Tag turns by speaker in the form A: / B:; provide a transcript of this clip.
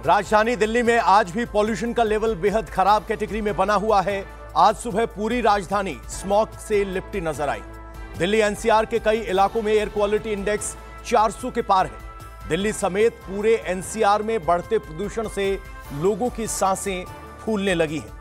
A: राजधानी दिल्ली में आज भी पॉल्यूशन का लेवल बेहद खराब कैटेगरी में बना हुआ है। आज सुबह पूरी राजधानी स्मॉग से लिपटी नजर आई। दिल्ली एनसीआर के कई इलाकों में एयर क्वालिटी इंडेक्स 400 के पार है। दिल्ली समेत पूरे एनसीआर में बढ़ते प्रदूषण से लोगों की सांसें फूलने लगी हैं।